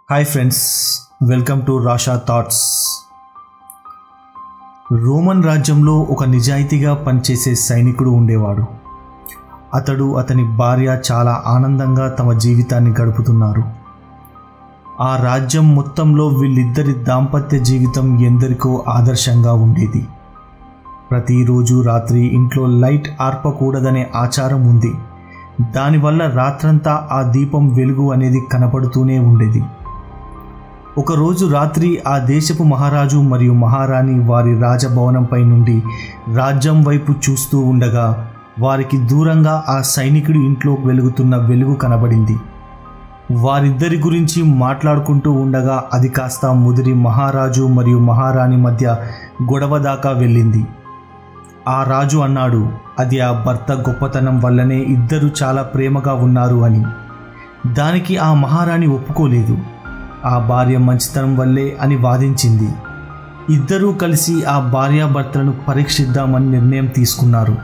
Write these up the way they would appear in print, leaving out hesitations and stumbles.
Hi friends, welcome to Rasha thoughts. Roman రాజ్యంలో ఒక నిజాయితీగా పనిచేసే సైనికుడు ఉండేవాడు. అతని భార్య చాలా ఆనందంగా తమ జీవితాన్ని గడుపుతున్నారు. ఆ రాజ్యం మొత్తంలో వీళ్ళిద్దరి దాంపత్య జీవితం ఎందరికో ఆదర్శంగా ఉండేది. ప్రతిరోజు రాత్రి ఇంట్లో లైట్ ఆర్పకూడదనే ఆచారం ఉంది. దానివల్ల రాత్రంతా ఆ దీపం వెలుగు అనేది కనపడుతూనే ఉండేది. ఒకరోజు రాత్రి ఆ దేశపు మహారాజు మరియు మహారాణి వారి రాజభవనంపై నుండి రాజ్యం వైపు చూస్తూ ఉండగా వారికి దూరంగా ఆ సైనికుడి ఇంట్లో వెలుగుతున్న వెలుగు కనబడింది. వారిద్దరి గురించి మాట్లాడుకుంటూ ఉండగా అది కాస్త ముదిరి మహారాజు మరియు మహారాణి మధ్య గొడవ దాకా వెళ్ళింది. ఆ రాజు అన్నాడు, అది ఆ భర్త గొప్పతనం వల్లనే ఇద్దరు చాలా ప్రేమగా ఉన్నారు అని. దానికి ఆ మహారాణి ఒప్పుకోలేదు. ఆ భార్య మంచితనం వల్లే అని వాదించింది. ఇద్దరూ కలిసి ఆ భార్యాభర్తలను పరీక్షిద్దామని నిర్ణయం తీసుకున్నారు.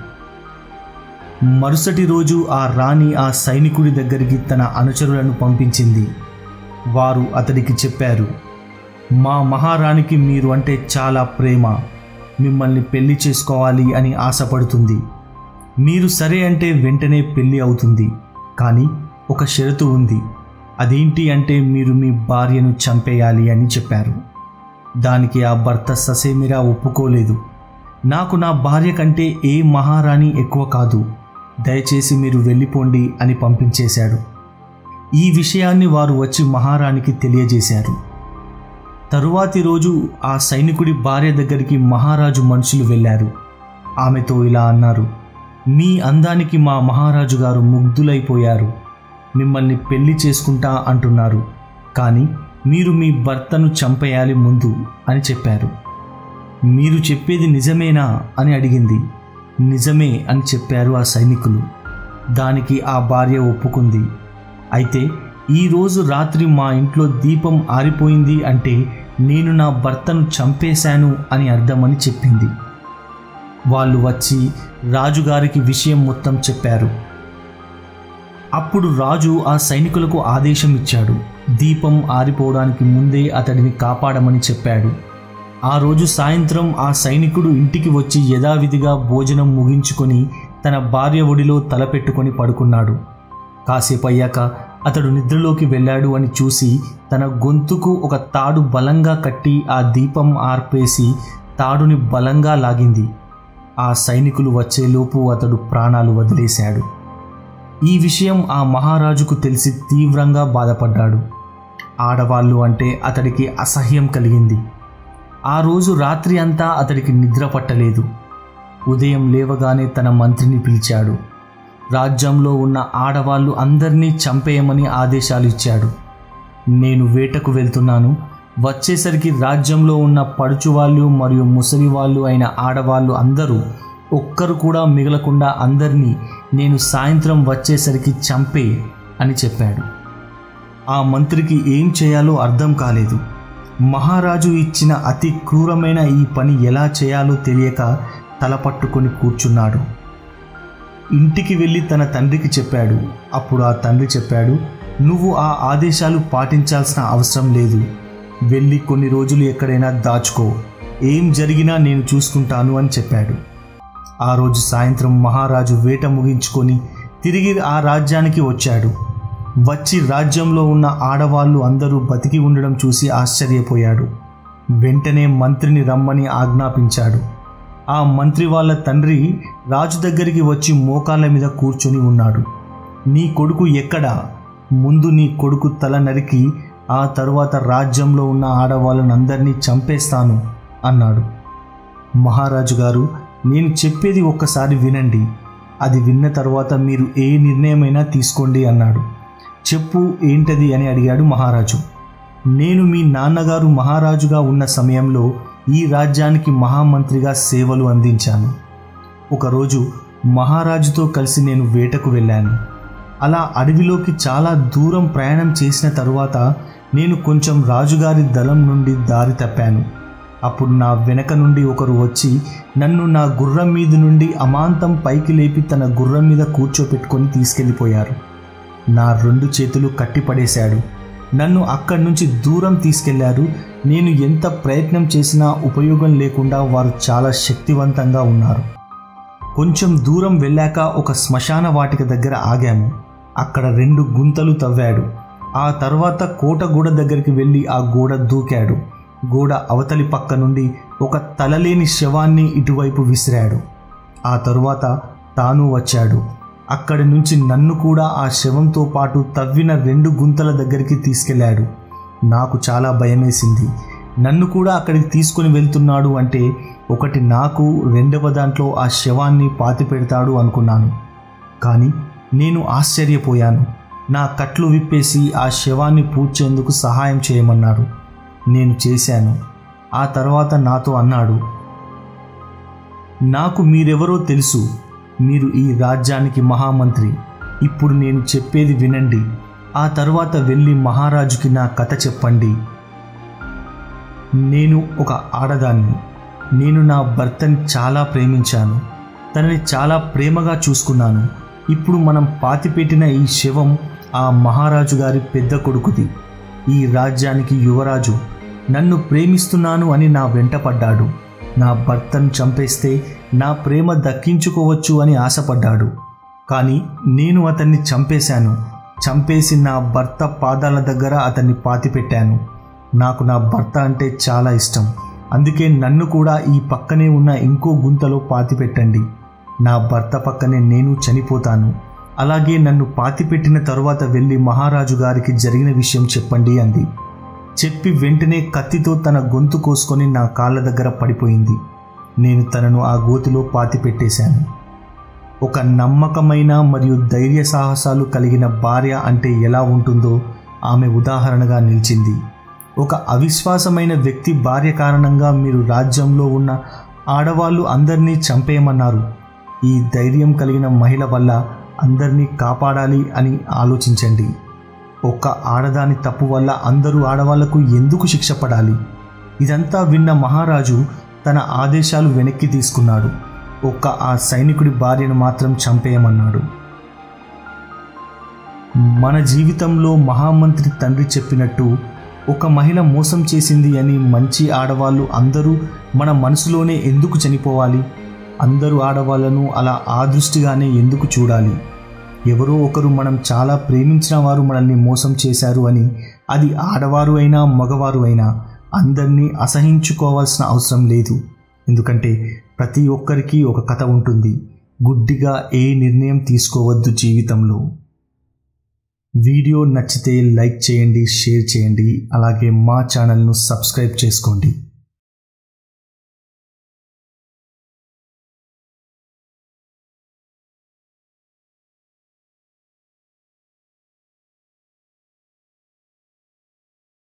మరుసటి రోజు ఆ రాణి ఆ సైనికుడి దగ్గరికి తన అనుచరులను పంపించింది. వారు అతడికి చెప్పారు, మా మహారాణికి మీరు అంటే చాలా ప్రేమ, మిమ్మల్ని పెళ్లి చేసుకోవాలి అని ఆశపడుతుంది. మీరు సరే అంటే వెంటనే పెళ్లి అవుతుంది. కానీ ఒక షరతు ఉంది. అదేంటి అంటే మీరు మీ భార్యను చంపేయాలి అని చెప్పారు. దానికి ఆ భర్త ససేమిరా ఒప్పుకోలేదు. నాకు నా భార్య కంటే ఏ మహారాణి ఎక్కువ కాదు, దయచేసి మీరు వెళ్ళిపోండి అని పంపించేశాడు. ఈ విషయాన్ని వారు వచ్చి మహారాణికి తెలియజేశారు. తరువాతి రోజు ఆ సైనికుడి భార్య దగ్గరికి మహారాజు మనుషులు వెళ్ళారు. ఆమెతో ఇలా అన్నారు, మీ అందానికి మా మహారాజు గారు ముగ్ధులైపోయారు. మిమ్మల్ని పెళ్లి చేసుకుంటా అంటున్నారు. కానీ మీరు మీ భర్తను చంపేయాలి ముందు అని చెప్పారు. మీరు చెప్పేది నిజమేనా అని అడిగింది. నిజమే అని చెప్పారు ఆ సైనికులు. దానికి ఆ భార్య ఒప్పుకుంది. అయితే ఈరోజు రాత్రి మా ఇంట్లో దీపం ఆరిపోయింది అంటే నేను నా భర్తను చంపేశాను అని అర్థమని చెప్పింది. వాళ్ళు వచ్చి రాజుగారికి విషయం మొత్తం చెప్పారు. అప్పుడు రాజు ఆ సైనికులకు ఆదేశం ఇచ్చాడు. దీపం ఆరిపోవడానికి ముందే అతడిని కాపాడమని చెప్పాడు. ఆ రోజు సాయంత్రం ఆ సైనికుడు ఇంటికి వచ్చి యథావిధిగా భోజనం ముగించుకొని తన భార్య ఒడిలో తలపెట్టుకొని పడుకున్నాడు. కాసేపు అయ్యాక అతడు నిద్రలోకి వెళ్ళాడు అని చూసి తన గొంతుకు ఒక తాడు బలంగా కట్టి ఆ దీపం ఆర్పేసి తాడుని బలంగా లాగింది. ఆ సైనికులు వచ్చేలోపు అతడు ప్రాణాలు వదిలేశాడు. ఈ విషయం ఆ మహారాజుకు తెలిసి తీవ్రంగా బాధపడ్డాడు. ఆడవాళ్ళు అంటే అతడికి అసహ్యం కలిగింది. ఆ రోజు రాత్రి అంతా అతడికి నిద్ర పట్టలేదు. ఉదయం లేవగానే తన మంత్రిని పిలిచాడు. రాజ్యంలో ఉన్న ఆడవాళ్ళు అందరినీ చంపేయమని ఆదేశాలు ఇచ్చాడు. నేను వేటకు వెళ్తున్నాను, వచ్చేసరికి రాజ్యంలో ఉన్న పడుచువాళ్ళు మరియు ముసలివాళ్ళు అయిన ఆడవాళ్ళు అందరూ ఒక్కరు కూడా మిగలకుండా అందరినీ నేను సాయంత్రం వచ్చేసరికి చంపే అని చెప్పాడు. ఆ మంత్రికి ఏం చేయాలో అర్థం కాలేదు. మహారాజు ఇచ్చిన అతి క్రూరమైన ఈ పని ఎలా చేయాలో తెలియక తల పట్టుకొని కూర్చున్నాడు. ఇంటికి వెళ్ళి తన తండ్రికి చెప్పాడు. అప్పుడు ఆ తండ్రి చెప్పాడు, నువ్వు ఆ ఆదేశాలు పాటించాల్సిన అవసరం లేదు. వెళ్ళి కొన్ని రోజులు ఎక్కడైనా దాచుకో, ఏం జరిగినా నేను చూసుకుంటాను అని చెప్పాడు. ఆ రోజు సాయంత్రం మహారాజు వేట ముగించుకొని తిరిగి ఆ రాజ్యానికి వచ్చాడు. వచ్చి రాజ్యంలో ఉన్న ఆడవాళ్ళు అందరూ బతికి ఉండడం చూసి ఆశ్చర్యపోయాడు. వెంటనే మంత్రిని రమ్మని ఆజ్ఞాపించాడు. ఆ మంత్రి వాళ్ళ తండ్రి రాజు దగ్గరికి వచ్చి మోకాళ్ళ మీద కూర్చొని ఉన్నాడు. నీ కొడుకు ఎక్కడా? ముందు నీ కొడుకు తల నరికి ఆ తరువాత రాజ్యంలో ఉన్న ఆడవాళ్ళని అందరినీ చంపేస్తాను అన్నాడు. మహారాజు గారు, నేను చెప్పేది ఒక్కసారి వినండి. అది విన్న తర్వాత మీరు ఏ నిర్ణయమైనా తీసుకోండి అన్నాడు. చెప్పు, ఏంటది అని అడిగాడు మహారాజు. నేను మీ నాన్నగారు మహారాజుగా ఉన్న సమయంలో ఈ రాజ్యానికి మహామంత్రిగా సేవలు అందించాను. ఒకరోజు మహారాజుతో కలిసి నేను వేటకు వెళ్ళాను. అలా అడవిలోకి చాలా దూరం ప్రయాణం చేసిన తరువాత నేను కొంచెం రాజుగారి దళం నుండి దారి తప్పాను. అప్పుడు నా వెనక నుండి ఒకరు వచ్చి నన్ను నా గుర్రం మీద నుండి అమాంతం పైకి లేపి తన గుర్రం మీద కూర్చోపెట్టుకొని తీసుకెళ్ళిపోయారు. నా 2 చేతులు కట్టిపడేశాడు. నన్ను అక్కడి నుంచి దూరం తీసుకెళ్లారు. నేను ఎంత ప్రయత్నం చేసినా ఉపయోగం లేకుండా వారు చాలా శక్తివంతంగా ఉన్నారు. కొంచెం దూరం వెళ్ళాక ఒక శ్మశాన వాటిక దగ్గర ఆగాము. అక్కడ 2 గుంతలు తవ్వాడు. ఆ తర్వాత కోట గోడ దగ్గరికి వెళ్ళి ఆ గోడ దూకాడు. గోడ అవతలి పక్క నుండి ఒక తలలేని శవాన్ని ఇటువైపు విసిరాడు. ఆ తరువాత తాను వచ్చాడు. అక్కడి నుంచి నన్ను కూడా ఆ శవంతో పాటు తవ్విన 2 గుంతల దగ్గరికి తీసుకెళ్లాడు. నాకు చాలా భయమేసింది. నన్ను కూడా అక్కడికి తీసుకుని వెళ్తున్నాడు అంటే ఒకటి నాకు, రెండవ దాంట్లో ఆ శవాన్ని పాతి పెడతాడు అనుకున్నాను. కానీ నేను ఆశ్చర్యపోయాను. నా కట్లు విప్పేసి ఆ శవాన్ని పూడ్చేందుకు సహాయం చేయమన్నారు. నేను చేశాను. ఆ తర్వాత నాతో అన్నాడు, నాకు మీరెవరో తెలుసు. మీరు ఈ రాజ్యానికి మహామంత్రి. ఇప్పుడు నేను చెప్పేది వినండి. ఆ తర్వాత వెళ్ళి మహారాజుకి నా కథ చెప్పండి. నేను ఒక ఆడదాన్ని. నేను నా భర్తని చాలా ప్రేమించాను. తనని చాలా ప్రేమగా చూసుకున్నాను. ఇప్పుడు మనం పాతిపెట్టిన ఈ శవం ఆ మహారాజు గారి పెద్ద కొడుకుది. ఈ రాజ్యానికి యువరాజు. నన్ను ప్రేమిస్తున్నాను అని నా వెంట పడ్డాడు. నా భర్తను చంపేస్తే నా ప్రేమ దక్కించుకోవచ్చు అని ఆశపడ్డాడు. కానీ నేను అతన్ని చంపేశాను. చంపేసి నా భర్త పాదాల దగ్గర అతన్ని పాతిపెట్టాను. నాకు నా భర్త అంటే చాలా ఇష్టం. అందుకే నన్ను కూడా ఈ పక్కనే ఉన్న ఇంకో గుంతలో పాతిపెట్టండి. నా భర్త పక్కనే నేను చనిపోతాను. అలాగే నన్ను పాతిపెట్టిన తరువాత వెళ్ళి మహారాజు గారికి జరిగిన విషయం చెప్పండి అంది. చెప్పి వెంటనే కత్తితో తన గొంతు కోసుకొని నా కాళ్ళ దగ్గర పడిపోయింది. నేను తనను ఆ గోతిలో పాతిపెట్టేశాను. ఒక నమ్మకమైన మరియు ధైర్య సాహసాలు కలిగిన భార్య అంటే ఎలా ఉంటుందో ఆమె ఉదాహరణగా నిలిచింది. ఒక అవిశ్వాసమైన వ్యక్తి భార్య కారణంగా మీరు రాజ్యంలో ఉన్న ఆడవాళ్ళు అందరినీ చంపేయమన్నారు. ఈ ధైర్యం కలిగిన మహిళ వల్ల అందరినీ కాపాడాలి అని ఆలోచించండి. ఒక్క ఆడదాని తప్పు వల్ల అందరూ ఆడవాళ్లకు ఎందుకు శిక్ష పడాలి? ఇదంతా విన్న మహారాజు తన ఆదేశాలు వెనక్కి తీసుకున్నాడు. ఒక్క ఆ సైనికుడి భార్యను మాత్రం చంపేయమన్నాడు. మన జీవితంలో మహామంత్రి తండ్రి చెప్పినట్టు ఒక మహిళ మోసం చేసింది అని మంచి ఆడవాళ్ళు అందరూ మన మనసులోనే ఎందుకు చనిపోవాలి? అందరూ ఆడవాళ్లను అలా ఆ దృష్టిగానే ఎందుకు చూడాలి? ఎవరో ఒకరు మనం చాలా ప్రేమించిన వారు మనల్ని మోసం చేశారు అని అది ఆడవారు అయినా మగవారు అయినా అందరినీ అసహించుకోవాల్సిన అవసరం లేదు. ఎందుకంటే ప్రతి ఒక్కరికి ఒక కథ ఉంటుంది. గుడ్డిగా ఏ నిర్ణయం తీసుకోవద్దు జీవితంలో. వీడియో నచ్చితే లైక్ చేయండి, షేర్ చేయండి. అలాగే మా ఛానల్ను సబ్స్క్రైబ్ చేసుకోండి.